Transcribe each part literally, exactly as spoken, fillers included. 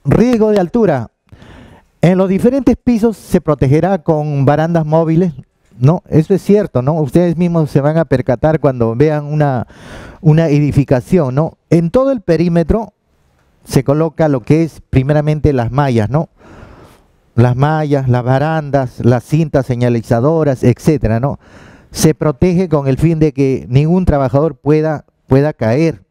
Riesgo de altura. En los diferentes pisos se protegerá con barandas móviles, ¿no? Eso es cierto, ¿no? Ustedes mismos se van a percatar cuando vean una, una edificación, ¿no? En todo el perímetro se coloca lo que es primeramente las mallas, ¿no? Las mallas, las barandas, las cintas señalizadoras, etcétera, ¿no? Se protege con el fin de que ningún trabajador pueda, pueda caer.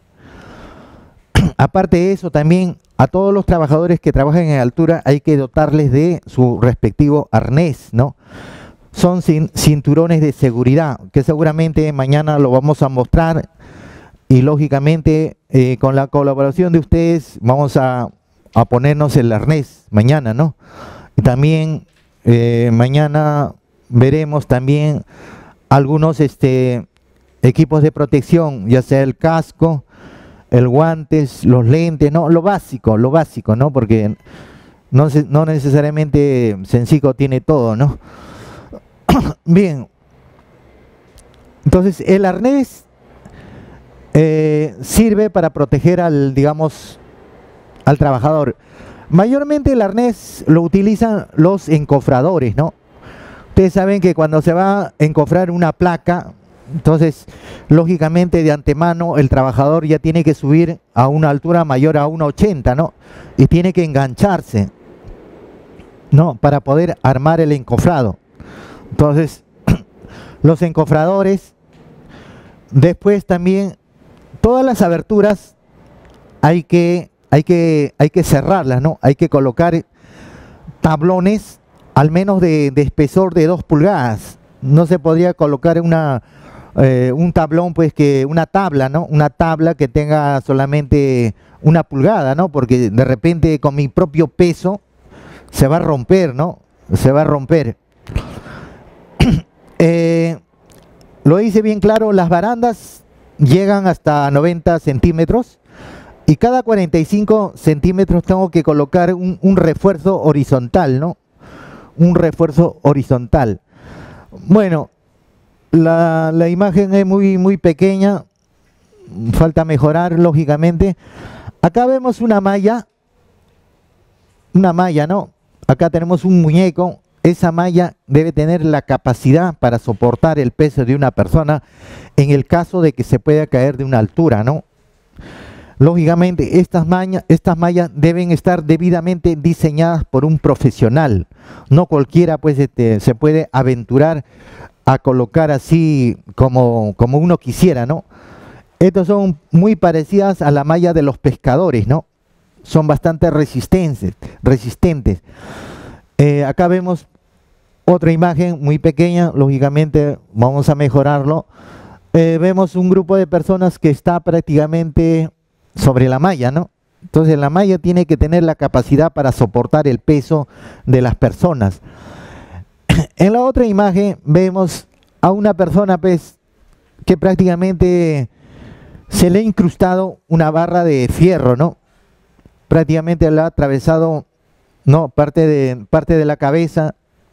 Aparte de eso, también a todos los trabajadores que trabajan en altura hay que dotarles de su respectivo arnés, ¿no? Son cin cinturones de seguridad, que seguramente mañana lo vamos a mostrar y lógicamente eh, con la colaboración de ustedes vamos a, a ponernos el arnés mañana, ¿no? Y también eh, mañana veremos también algunos este, equipos de protección, ya sea el casco, el guantes, los lentes, ¿no? Lo básico, lo básico, ¿no? Porque no, no necesariamente Sensico tiene todo, ¿no? Bien. Entonces, el arnés eh, sirve para proteger al, digamos, al trabajador. Mayormente el arnés lo utilizan los encofradores, ¿no? Ustedes saben que cuando se va a encofrar una placa, entonces, lógicamente, de antemano, el trabajador ya tiene que subir a una altura mayor a uno ochenta, ¿no? Y tiene que engancharse, ¿no? Para poder armar el encofrado. Entonces, los encofradores, después también, todas las aberturas hay que, hay que, hay que cerrarlas, ¿no? Hay que colocar tablones al menos de, de espesor de dos pulgadas. No se podría colocar una... Eh, un tablón, pues que una tabla, ¿no? Una tabla que tenga solamente una pulgada, ¿no? Porque de repente con mi propio peso se va a romper, ¿no? Se va a romper. eh, lo hice bien claro, las barandas llegan hasta noventa centímetros y cada cuarenta y cinco centímetros tengo que colocar un, un refuerzo horizontal, ¿no? Un refuerzo horizontal. Bueno, La, la imagen es muy, muy pequeña, falta mejorar lógicamente. Acá vemos una malla, una malla, ¿no? Acá tenemos un muñeco, esa malla debe tener la capacidad para soportar el peso de una persona en el caso de que se pueda caer de una altura, ¿no? Lógicamente estas, maña, estas mallas deben estar debidamente diseñadas por un profesional, no cualquiera pues este, se puede aventurar a colocar así como, como uno quisiera, ¿no? Estos son muy parecidas a la malla de los pescadores, ¿no? Son bastante resistentes. resistentes. Eh, acá vemos otra imagen muy pequeña, lógicamente vamos a mejorarlo. Eh, vemos un grupo de personas que está prácticamente sobre la malla, ¿no? Entonces la malla tiene que tener la capacidad para soportar el peso de las personas. En la otra imagen vemos a una persona pues, que prácticamente se le ha incrustado una barra de fierro, ¿no? Prácticamente le ha atravesado, ¿no? parte, de, parte de la cabeza.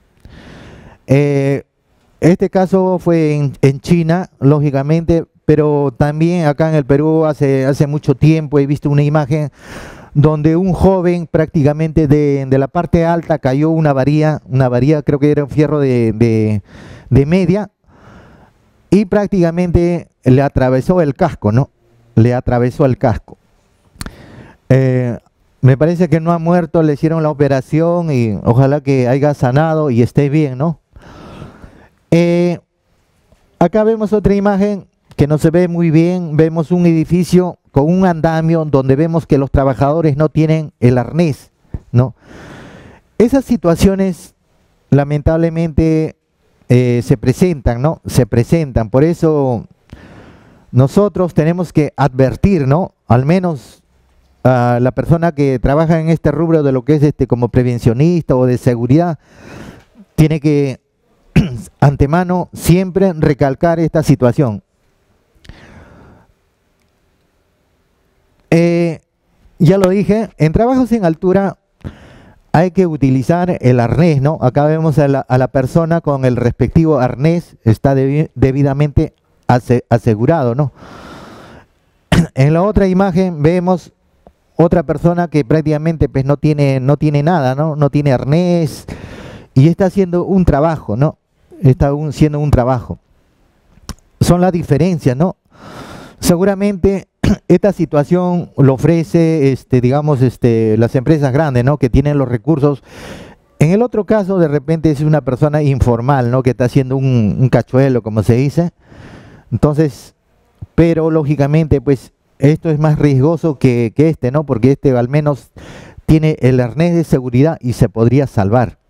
Eh, este caso fue en, en China, lógicamente, pero también acá en el Perú hace, hace mucho tiempo he visto una imagen donde un joven prácticamente de, de la parte alta cayó una varilla, una varilla creo que era un fierro de, de, de media, y prácticamente le atravesó el casco, ¿no? Le atravesó el casco. Eh, me parece que no ha muerto, le hicieron la operación y ojalá que haya sanado y esté bien, ¿no? Eh, acá vemos otra imagen que no se ve muy bien, vemos un edificio con un andamio donde vemos que los trabajadores no tienen el arnés, ¿no? Esas situaciones lamentablemente eh, se presentan, ¿no? Se presentan, por eso nosotros tenemos que advertir, ¿no? Al menos a la persona que trabaja en este rubro de lo que es este como prevencionista o de seguridad, tiene que antemano siempre recalcar esta situación. Eh, ya lo dije, en trabajos en altura hay que utilizar el arnés, ¿no? Acá vemos a la, a la persona con el respectivo arnés, está debi debidamente ase asegurado, ¿no? En la otra imagen vemos otra persona que prácticamente pues no tiene, no tiene nada, ¿no? No tiene arnés y está haciendo un trabajo, ¿no? Está haciendo un trabajo. Son las diferencias, ¿no? Seguramente esta situación lo ofrece, este, digamos, este, las empresas grandes, ¿no? Que tienen los recursos. En el otro caso, de repente es una persona informal, ¿no? Que está haciendo un, un cachuelo, como se dice. Entonces, pero lógicamente, pues, esto es más riesgoso que, que este, ¿no? Porque este al menos tiene el arnés de seguridad y se podría salvar.